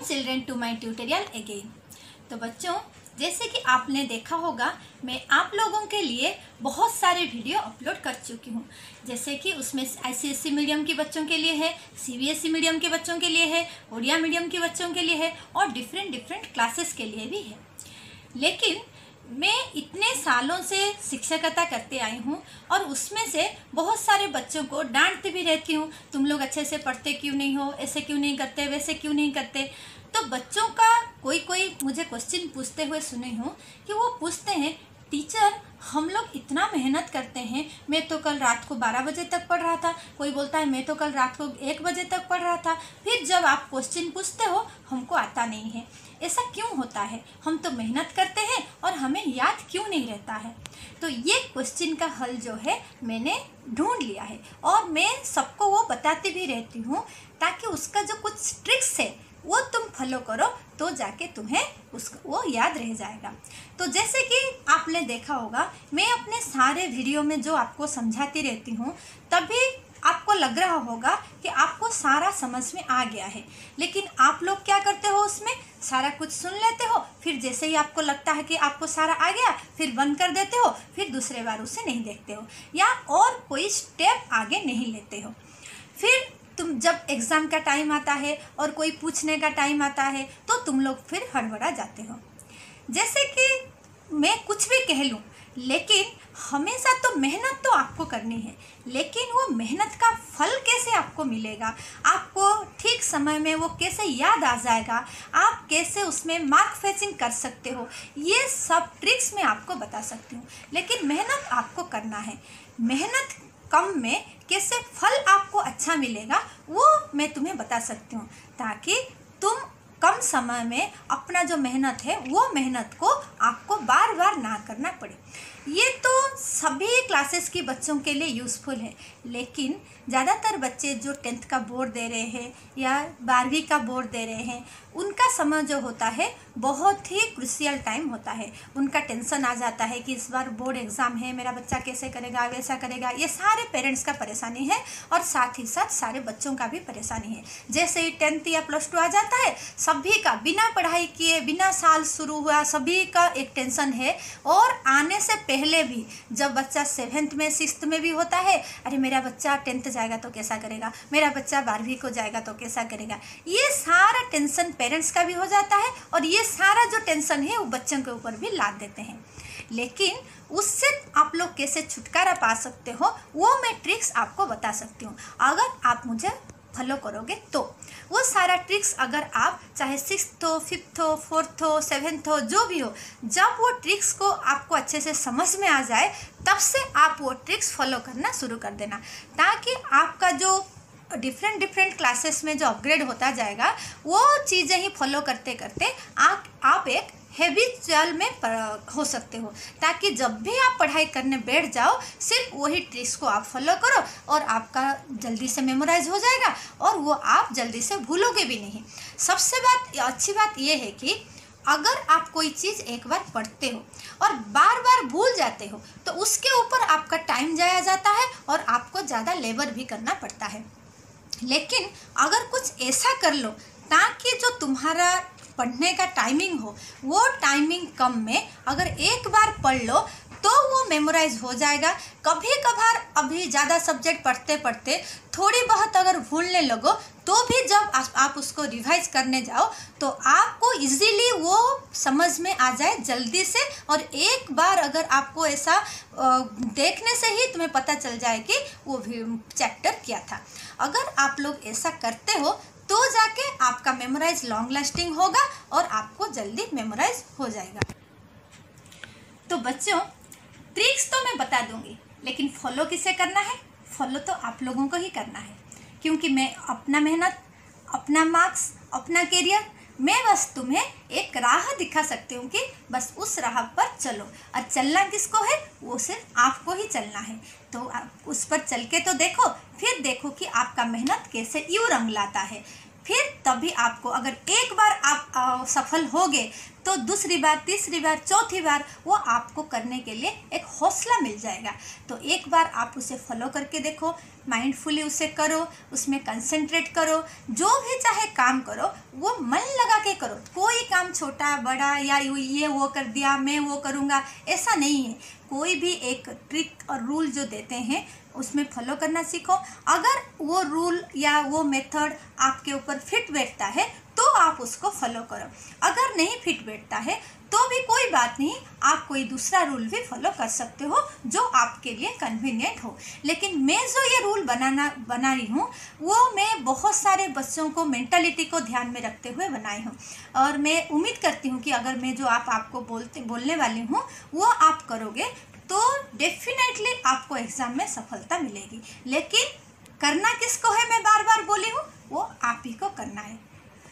Children to my tutorial again. तो बच्चों, जैसे कि आपने देखा होगा, मैं आप लोगों के लिए बहुत सारे वीडियो अपलोड कर चुकी हूँ। जैसे कि उसमें आईसीएसई मीडियम के बच्चों के लिए है, सीबीएसई मीडियम के बच्चों के लिए है, उड़िया मीडियम के बच्चों के लिए है और डिफरेंट क्लासेस के लिए भी है। लेकिन मैं इतने सालों से शिक्षकता करते आई हूँ और उसमें से बहुत सारे बच्चों को डांटती भी रहती हूँ, तुम लोग अच्छे से पढ़ते क्यों नहीं हो, ऐसे क्यों नहीं करते, वैसे क्यों नहीं करते। तो बच्चों का कोई मुझे क्वेश्चन पूछते हुए सुनी हूँ कि वो पूछते हैं, टीचर हम लोग इतना मेहनत करते हैं, मैं तो कल रात को 12 बजे तक पढ़ रहा था, कोई बोलता है मैं तो कल रात को 1 बजे तक पढ़ रहा था, फिर जब आप क्वेश्चन पूछते हो हमको आता नहीं है, ऐसा क्यों होता है? हम तो मेहनत करते हैं और हमें याद क्यों नहीं रहता है? तो ये क्वेश्चन का हल जो है मैंने ढूंढ लिया है और मैं सबको वो बताती भी रहती हूँ ताकि उसका जो कुछ ट्रिक्स है वो तुम फॉलो करो तो जाके तुम्हें वो याद रह जाएगा। तो जैसे कि आपने देखा होगा, मैं अपने सारे वीडियो में जो आपको समझाती रहती हूँ तभी आपको लग रहा होगा कि आपको सारा समझ में आ गया है। लेकिन आप लोग क्या करते हो, उसमें सारा कुछ सुन लेते हो, फिर जैसे ही आपको लगता है कि आपको सारा आ गया फिर बंद कर देते हो, फिर दूसरे बार उसे नहीं देखते हो या और कोई स्टेप आगे नहीं लेते हो। फिर तुम जब एग्ज़ाम का टाइम आता है और कोई पूछने का टाइम आता है तो तुम लोग फिर हड़बड़ा जाते हो। जैसे कि मैं कुछ भी कह लूँ, लेकिन हमेशा तो मेहनत तो आपको करनी है, लेकिन वो मेहनत का फल कैसे आपको मिलेगा, आपको ठीक समय में वो कैसे याद आ जाएगा, आप कैसे उसमें मार्क फेचिंग कर सकते हो, ये सब ट्रिक्स मैं आपको बता सकती हूँ। लेकिन मेहनत आपको करना है, मेहनत कम में कैसे फल आपको अच्छा मिलेगा वो मैं तुम्हें बता सकती हूँ, ताकि तुम कम समय में अपना जो मेहनत है वो मेहनत को आपको बार बार ना करना पड़े। ये तो सभी क्लासेस के बच्चों के लिए यूज़फुल है, लेकिन ज़्यादातर बच्चे जो 10th का बोर्ड दे रहे हैं या 12वीं का बोर्ड दे रहे हैं, उनका समय जो होता है बहुत ही क्रूशियल टाइम होता है। उनका टेंशन आ जाता है कि इस बार बोर्ड एग्ज़ाम है, मेरा बच्चा कैसे करेगा, वैसा करेगा। ये सारे पेरेंट्स का परेशानी है और साथ ही साथ सारे बच्चों का भी परेशानी है। जैसे ही 10th या +2 आ जाता है, सभी का बिना पढ़ाई किए, बिना साल शुरू हुआ, सभी का एक टेंशन है। और आने से पहले भी जब बच्चा 7th में 6th में भी होता है, अरे मेरा बच्चा 10th जाएगा तो कैसा करेगा, मेरा बच्चा 12वीं को जाएगा तो कैसा करेगा। ये सारा टेंशन पेरेंट्स का भी हो जाता है और ये सारा जो टेंशन है वो बच्चों के ऊपर भी लाद देते हैं। लेकिन उससे आप लोग कैसे छुटकारा पा सकते हो वो मैं ट्रिक्स आपको बता सकती हूँ, अगर आप मुझे फॉलो करोगे तो। वो सारा ट्रिक्स अगर आप चाहे 6th हो, 5th हो, 4th हो, 7th हो, जो भी हो, जब वो ट्रिक्स को आपको अच्छे से समझ में आ जाए तब से आप वो ट्रिक्स फॉलो करना शुरू कर देना, ताकि आपका जो डिफरेंट क्लासेस में जो अपग्रेड होता जाएगा वो चीज़ें ही फॉलो करते करते आप एक हैबिचुअल में हो सकते हो, ताकि जब भी आप पढ़ाई करने बैठ जाओ सिर्फ वही ट्रिक्स को आप फॉलो करो और आपका जल्दी से मेमोराइज हो जाएगा और वो आप जल्दी से भूलोगे भी नहीं। सबसे अच्छी बात ये है कि अगर आप कोई चीज़ एक बार पढ़ते हो और बार बार भूल जाते हो तो उसके ऊपर आपका टाइम जाया जाता है और आपको ज़्यादा लेबर भी करना पड़ता है। लेकिन अगर कुछ ऐसा कर लो ताकि जो तुम्हारा पढ़ने का टाइमिंग हो वो टाइमिंग कम में अगर एक बार पढ़ लो तो वो मेमोराइज हो जाएगा। कभी कभार अभी ज़्यादा सब्जेक्ट पढ़ते पढ़ते थोड़ी बहुत अगर भूलने लगो तो भी जब आप उसको रिवाइज करने जाओ तो आपको इजीली वो समझ में आ जाए जल्दी से, और एक बार अगर आपको ऐसा देखने से ही तुम्हें पता चल जाए कि वो भी चैप्टर क्या था। अगर आप लोग ऐसा करते हो तो जाके आपका मेमोराइज लॉन्ग लास्टिंग होगा और आपको जल्दी मेमोराइज हो जाएगा। तो बच्चों, ट्रिक्स तो मैं बता दूंगी, लेकिन फॉलो किसे करना है? फॉलो तो आप लोगों को ही करना है, क्योंकि मैं अपना मेहनत, अपना मार्क्स, अपना करियर, मैं बस तुम्हें एक राह दिखा सकती हूँ कि बस उस राह पर चलो, और चलना किसको है? वो सिर्फ आपको ही चलना है। तो आप उस पर चल के तो देखो, फिर देखो कि आपका मेहनत कैसे यूँ रंग लाता है। फिर तभी आपको, अगर एक बार आप सफल होगे तो दूसरी बार, तीसरी बार, चौथी बार वो आपको करने के लिए एक हौसला मिल जाएगा। तो एक बार आप उसे फॉलो करके देखो, माइंडफुली उसे करो, उसमें कंसंट्रेट करो, जो भी चाहे काम करो वो मन लगा के करो। कोई काम छोटा बड़ा या ये वो कर दिया मैं वो करूँगा, ऐसा नहीं है। कोई भी एक ट्रिक और रूल जो देते हैं उसमें फॉलो करना सीखो। अगर वो रूल या वो मेथड आपके ऊपर फिट बैठता है तो आप उसको फॉलो करो। अगर नहीं फिट बैठता है तो भी कोई बात नहीं, आप कोई दूसरा रूल भी फॉलो कर सकते हो जो आपके लिए कन्वीनियंट हो। लेकिन मैं जो ये रूल बना रही हूँ वो मैं बहुत सारे बच्चों को मेंटालिटी को ध्यान में रखते हुए बनाई हूँ, और मैं उम्मीद करती हूँ कि अगर मैं जो आपको बोलने वाली हूँ वो आप करोगे तो डेफिनेटली आपको एग्ज़ाम में सफलता मिलेगी। लेकिन करना किसको है, मैं बार बार बोली हूँ, वो आप ही को करना है।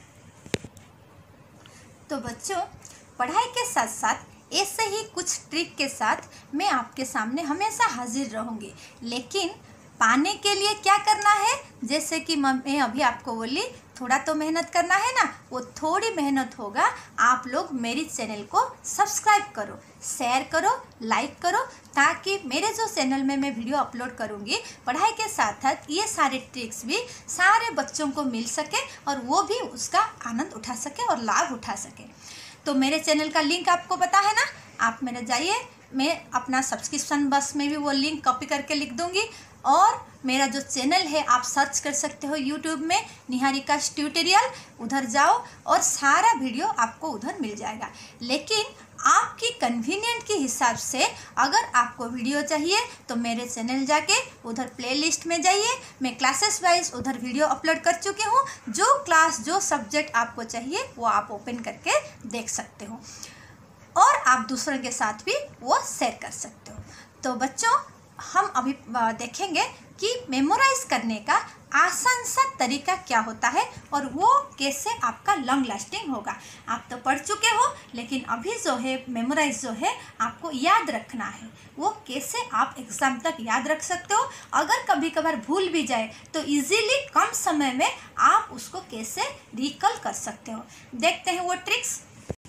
तो बच्चों, पढ़ाई के साथ साथ ऐसे ही कुछ ट्रिक के साथ मैं आपके सामने हमेशा हाजिर रहूँगी। लेकिन पाने के लिए क्या करना है, जैसे कि मैं अभी आपको बोली, थोड़ा तो मेहनत करना है ना। वो थोड़ी मेहनत होगा, आप लोग मेरी चैनल को सब्सक्राइब करो, शेयर करो, लाइक करो, ताकि मेरे जो चैनल में मैं वीडियो अपलोड करूँगी पढ़ाई के साथ साथ ये सारे ट्रिक्स भी सारे बच्चों को मिल सके और वो भी उसका आनंद उठा सके और लाभ उठा सके। तो मेरे चैनल का लिंक आपको पता है ना, आप मेरे जाइए, मैं अपना सब्सक्रिप्शन बॉक्स में भी वो लिंक कॉपी करके लिख दूँगी। और मेरा जो चैनल है आप सर्च कर सकते हो यूट्यूब में, निहारिका ट्यूटोरियल, उधर जाओ और सारा वीडियो आपको उधर मिल जाएगा। लेकिन आपकी कन्वीनियंट के हिसाब से अगर आपको वीडियो चाहिए तो मेरे चैनल जाके उधर प्लेलिस्ट में जाइए, मैं क्लासेस वाइज उधर वीडियो अपलोड कर चुकी हूँ। जो क्लास जो सब्जेक्ट आपको चाहिए वो आप ओपन करके देख सकते हो और आप दूसरों के साथ भी वो शेयर कर सकते हो। तो बच्चों, हम अभी देखेंगे कि मेमोराइज करने का आसान सा तरीका क्या होता है और वो कैसे आपका लॉन्ग लास्टिंग होगा। आप तो पढ़ चुके हो, लेकिन अभी जो है मेमोराइज जो है आपको याद रखना है, वो कैसे आप एग्ज़ाम तक याद रख सकते हो। अगर कभी कभार भूल भी जाए तो इजीली कम समय में आप उसको कैसे रिकॉल कर सकते हो। देखते हैं वो ट्रिक्स।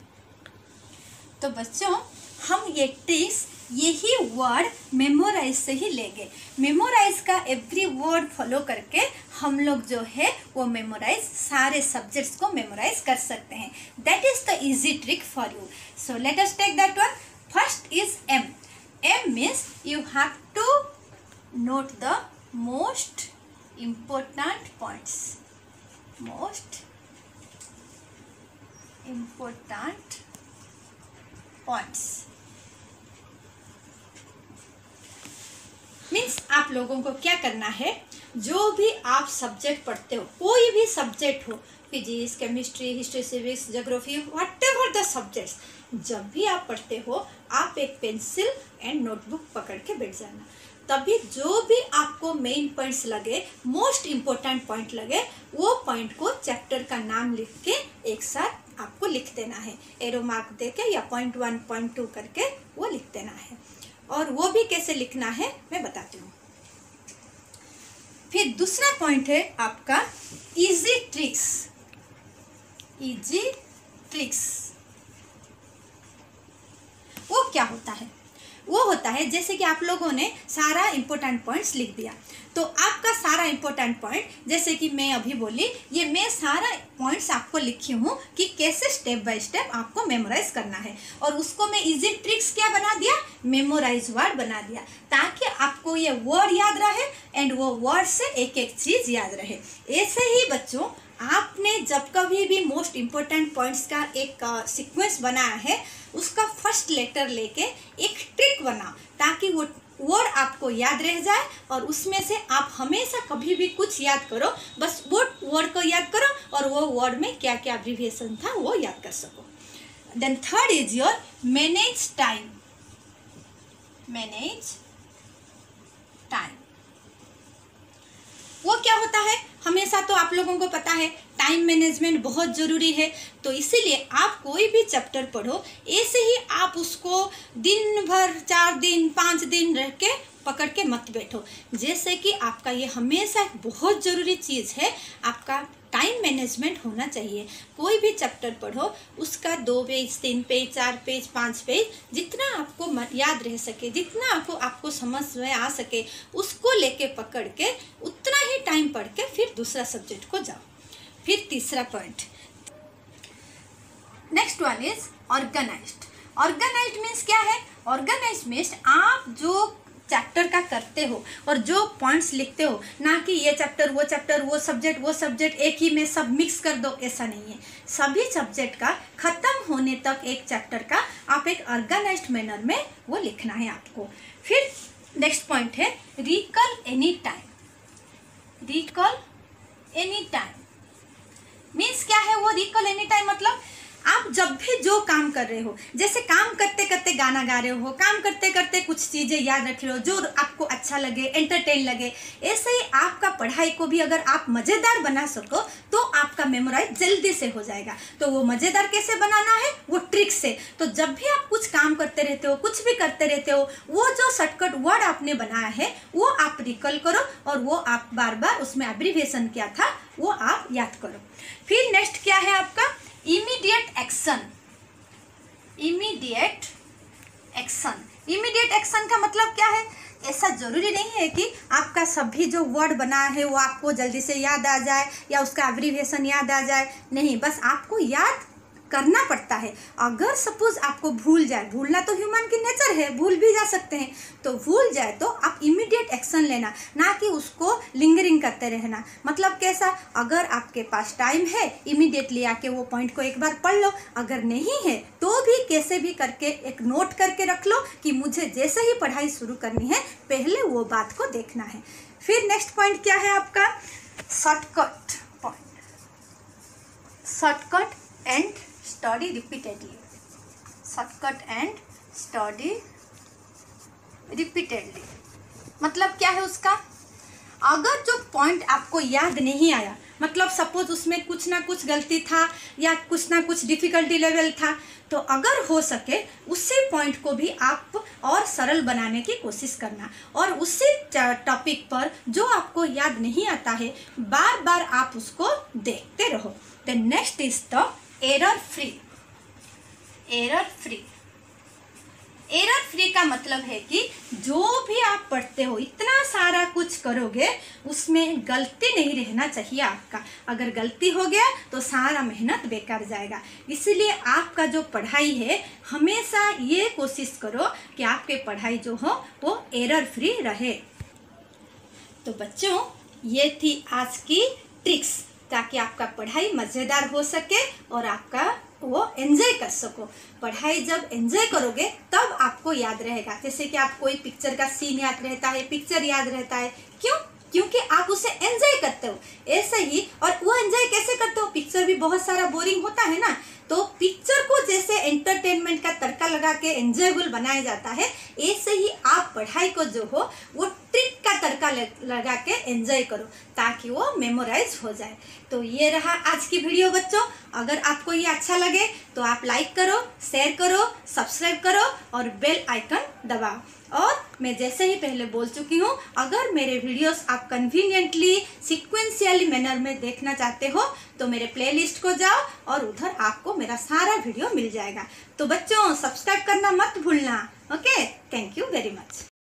तो बच्चों, हम ये ट्रिक्स यही वर्ड मेमोराइज से ही लेंगे। मेमोराइज का एवरी वर्ड फॉलो करके हम लोग जो है वो मेमोराइज सारे सब्जेक्ट्स को मेमोराइज कर सकते हैं। That is the easy trick for you. So let us take that one. First is M. M means you have to note the most important points. Most important points means आप लोगों को क्या करना है, जो भी आप सब्जेक्ट पढ़ते हो, कोई भी सब्जेक्ट हो, physics, chemistry, history, civics, geography, whatever the subjects, जब भी आप पढ़ते हो आप एक पेंसिल एंड नोटबुक पकड़ के बैठ जाना। तभी जो भी आपको मेन पॉइंट्स लगे, मोस्ट इम्पोर्टेंट पॉइंट लगे, वो पॉइंट को चैप्टर का नाम लिख के एक साथ आपको लिख देना है। एरो मार्क दे के या पॉइंट 1, पॉइंट 2 करके वो लिख देना है। और वो भी कैसे लिखना है मैं बताती हूँ। फिर दूसरा पॉइंट है आपका इजी ट्रिक्स। इजी ट्रिक्स वो क्या होता है? वो होता है जैसे कि आप लोगों ने सारा इम्पोर्टेंट पॉइंट्स लिख दिया, तो आपका सारा इम्पोर्टेंट पॉइंट, जैसे कि मैं अभी बोली, ये मैं सारा पॉइंट्स आपको लिखी हूँ कि कैसे स्टेप बाय स्टेप आपको मेमोराइज करना है। और उसको मैं इजी ट्रिक्स क्या बना दिया, मेमोराइज वर्ड बना दिया, ताकि आपको ये वर्ड याद रहे एंड वो वर्ड से एक एक चीज़ याद रहे। ऐसे ही बच्चों, आपने जब कभी भी मोस्ट इम्पोर्टेंट पॉइंट्स का एक सीक्वेंस बनाया है, उसका फर्स्ट लेटर लेके एक ट्रिक बनाओ, ताकि वो वर्ड आपको याद रह जाए और उसमें से आप हमेशा कभी भी कुछ याद करो, बस वो वर्ड को याद करो और वो वर्ड में क्या क्या एब्रिविएशन था वो याद कर सको। Then third is your manage time. Manage time वो क्या होता है? हमेशा तो आप लोगों को पता है टाइम मैनेजमेंट बहुत ज़रूरी है, तो इसीलिए आप कोई भी चैप्टर पढ़ो, ऐसे ही आप उसको दिन भर 4 दिन 5 दिन रह के पकड़ के मत बैठो। जैसे कि आपका ये हमेशा एक बहुत ज़रूरी चीज़ है, आपका टाइम मैनेजमेंट होना चाहिए। कोई भी चैप्टर पढ़ो, उसका 2 पेज 3 पेज 4 पेज 5 पेज, जितना आपको याद रह सके, जितना आपको समझ में आ सके, उसको लेके पकड़ के उतना ही टाइम पढ़ के फिर दूसरा सब्जेक्ट को जाओ। फिर तीसरा point, next one is organised. Organised means क्या है? ऑर्गेनाइज्ड मीन्स आप जो चैप्टर का करते हो और जो पॉइंट्स लिखते हो, ना कि ये चैप्टर वो सब्जेक्ट एक ही में सब मिक्स कर दो, ऐसा नहीं है। सभी सब्जेक्ट का खत्म होने तक एक चैप्टर का आप एक ऑर्गेनाइज्ड मैनर में वो लिखना है आपको। फिर नेक्स्ट पॉइंट है recall any time. Recall any time means क्या है? वो रिकॉल एनी टाइम मतलब आप जब भी जो काम कर रहे हो, जैसे काम करते करते गाना गा रहे हो, काम करते करते कुछ चीज़ें याद रख रहे हो जो आपको अच्छा लगे, एंटरटेन लगे, ऐसे ही आपका पढ़ाई को भी अगर आप मज़ेदार बना सको तो आपका मेमोराइज जल्दी से हो जाएगा। तो वो मज़ेदार कैसे बनाना है? वो ट्रिक से। तो जब भी आप कुछ काम करते रहते हो, कुछ भी करते रहते हो, वो जो शॉर्टकट वर्ड आपने बनाया है वो आप रिकॉल करो और वो आप बार बार उसमें एब्रिविएशन क्या था वो आप याद करो। फिर नेक्स्ट क्या है आपका? Immediate action. Immediate action. Immediate action का मतलब क्या है? ऐसा जरूरी नहीं है कि आपका सभी जो वर्ड बना है वो आपको जल्दी से याद आ जाए या उसका एब्रिविएशन याद आ जाए, नहीं, बस आपको याद करना पड़ता है। अगर सपोज आपको भूल जाए, भूलना तो ह्यूमन की नेचर है, भूल भी जा सकते हैं, तो भूल जाए तो आप इमीडिएट एक्शन लेना, ना कि उसको लिंगरिंग करते रहना। मतलब कैसा? अगर आपके पास टाइम है इमीडिएटली आके वो पॉइंट को एक बार पढ़ लो, अगर नहीं है तो भी कैसे भी करके एक नोट करके रख लो कि मुझे जैसे ही पढ़ाई शुरू करनी है पहले वो बात को देखना है। फिर नेक्स्ट पॉइंट क्या है आपका? Shortcut point. Shortcut and study repeatedly. Shortcut and study repeatedly मतलब क्या है उसका? अगर जो पॉइंट आपको याद नहीं आया, मतलब सपोज उसमें कुछ ना कुछ गलती था या कुछ ना कुछ डिफिकल्टी लेवल था, तो अगर हो सके उसी पॉइंट को भी आप और सरल बनाने की कोशिश करना और उसी टॉपिक पर जो आपको याद नहीं आता है बार बार आप उसको देखते रहो। The next is the error free. Error free. Error free का मतलब है कि जो भी आप पढ़ते हो, इतना सारा कुछ करोगे, उसमें गलती नहीं रहना चाहिए आपका। अगर गलती हो गया तो सारा मेहनत बेकार जाएगा। इसलिए आपका जो पढ़ाई है हमेशा ये कोशिश करो कि आपके पढ़ाई जो हो वो एरर फ्री रहे। तो बच्चों, ये थी आज की ट्रिक्स, ताकि आपका पढ़ाई मज़ेदार हो सके और आपका वो एंजॉय कर सको। पढ़ाई जब एंजॉय करोगे तब आपको याद रहेगा। जैसे कि आप कोई पिक्चर का सीन याद रहता है, पिक्चर याद रहता है, क्यों? क्योंकि आप उसे एंजॉय करते हो। ऐसे ही, और वो एंजॉय कैसे करते हो? पिक्चर भी बहुत सारा बोरिंग होता है ना, तो पिक्चर को जैसे एंटरटेनमेंट का तड़का लगा के एंजॉयबल बनाया जाता है, ऐसे ही आप पढ़ाई को जो हो वो ट्रिक का तड़का लगा के एंजॉय करो ताकि वो मेमोराइज हो जाए। तो ये रहा आज की वीडियो बच्चों। अगर आपको ये अच्छा लगे तो आप लाइक करो, शेयर करो, सब्सक्राइब करो और बेल आइकन दबाओ। और मैं जैसे ही पहले बोल चुकी हूँ, अगर मेरे वीडियोस आप कन्वीनियंटली सीक्वेंशियली मैनर में देखना चाहते हो तो मेरे प्लेलिस्ट को जाओ और उधर आपको मेरा सारा वीडियो मिल जाएगा। तो बच्चों, सब्सक्राइब करना मत भूलना। Okay, thank you very much.